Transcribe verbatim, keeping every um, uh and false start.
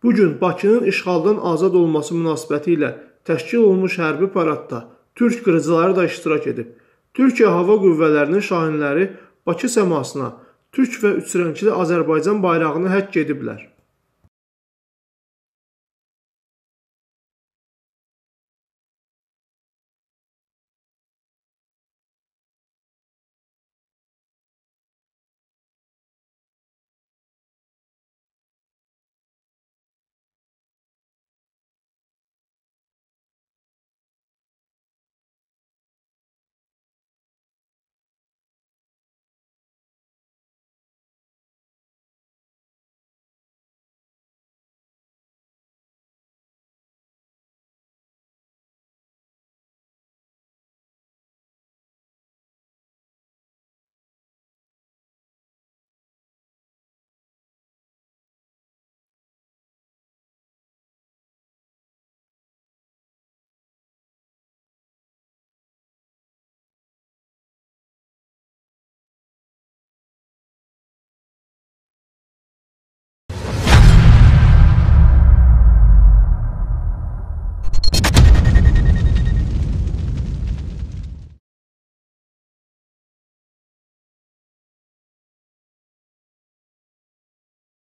Bu gün Bakının işğaldan azad olması münasibəti ilə təşkil olunmuş hərbi paradda türk qırıcıları da iştirak edib. Türkiyə Hava Qüvvələrinin şahinləri Bakı səmasına türk və üçrəngli Azərbaycan bayrağını həkk ediblər.